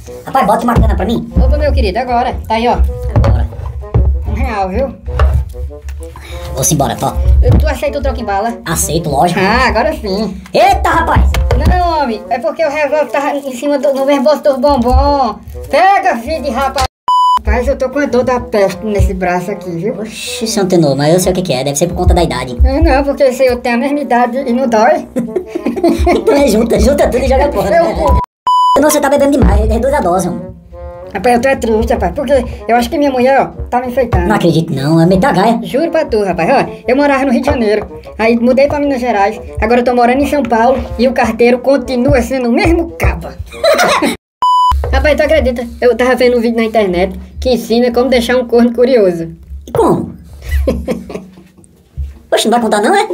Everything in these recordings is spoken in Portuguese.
Rapaz, bota uma cana pra mim. Opa, meu querido, agora. Tá aí, ó. Agora. R$1, viu? Vou-se embora, Tó. Tu aceita o troco em bala? Aceito, lógico. Ah, agora sim. Eita, rapaz! Não, homem, é porque o revólver tava em cima no mesmo bolso dos bombom. Pega, filho de rapaz. Rapaz, eu tô com a dor da peste nesse braço aqui, viu? Oxi, seu Tenor, mas eu sei o que é. Deve ser por conta da idade. Não, porque eu tenho a mesma idade e não dói. Então é junta tudo e joga fora. Tenor, você tá bebendo demais. Reduz a dose, homem. Rapaz, eu tô triste, rapaz, porque eu acho que minha mulher, ó, tá me enfeitando. Não acredito não, é meter a gaia. Juro pra tu, rapaz, ó, eu morava no Rio de Janeiro, aí mudei pra Minas Gerais, agora eu tô morando em São Paulo e o carteiro continua sendo o mesmo caba. Rapaz, tu acredita? Eu tava vendo um vídeo na internet que ensina como deixar um corno curioso. E como? Oxe, não vai contar não, é?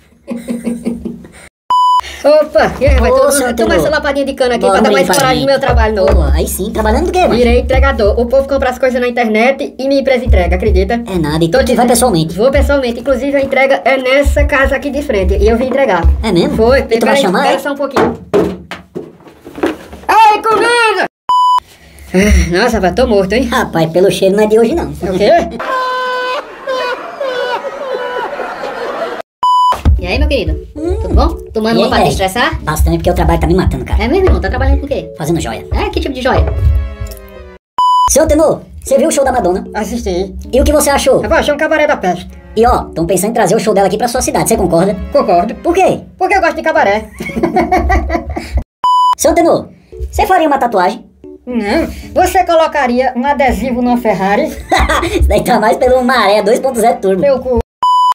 Opa, e aí, seu toma essa lapadinha de cana aqui Bora, pra dar mais menino, coragem pai. no meu trabalho novo. Pô, aí sim, trabalhando do quê, mano? Virei entregador. O povo compra as coisas na internet e minha empresa entrega, acredita? É nada, então tu vai pessoalmente. Vou pessoalmente, inclusive a entrega é nessa casa aqui de frente e eu vim entregar. É mesmo? Foi, E tu vai chamar? Espera só um pouquinho. Ai, comida! Nossa, rapaz, tô morto, hein? Rapaz, pelo cheiro não é de hoje não. É o quê? E aí, meu querido? Tudo bom? Tomando uma pra te estressar? Bastante, porque o trabalho tá me matando, cara. É mesmo, irmão? Tá trabalhando com o quê? Fazendo joia. É, que tipo de joia? Seu Tenor, você viu o show da Madonna? Assisti. E o que você achou? Rapaz, achei um cabaré da peste. E ó, tão pensando em trazer o show dela aqui pra sua cidade, você concorda? Concordo. Por quê? Porque eu gosto de cabaré. Seu Tenor, você faria uma tatuagem? Não. Você colocaria um adesivo numa Ferrari? Isso daí tá mais pelo Maré 2.0 Turbo. Meu cu.